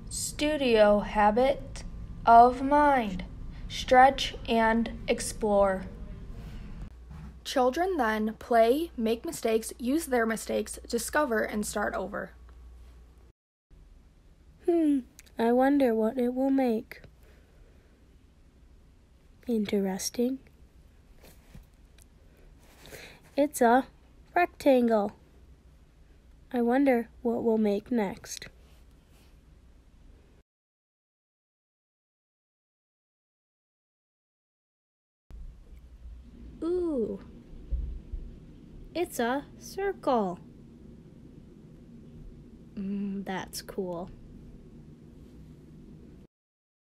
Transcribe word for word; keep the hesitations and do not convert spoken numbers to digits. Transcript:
Studio habit of mind. Stretch and explore. Children then play, make mistakes, use their mistakes, discover, and start over. Hmm, I wonder what it will make. Interesting. It's a rectangle. I wonder what we'll make next. Ooh, it's a circle. Mm, that's cool.